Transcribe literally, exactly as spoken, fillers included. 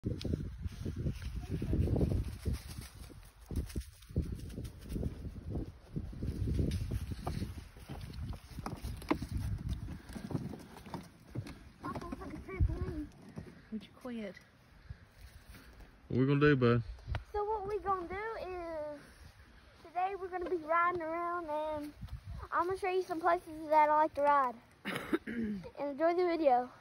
Would you quit? What we gonna do, bud? So what we gonna do is, today we're gonna be riding around and I'm gonna show you some places that I like to ride. And enjoy the video.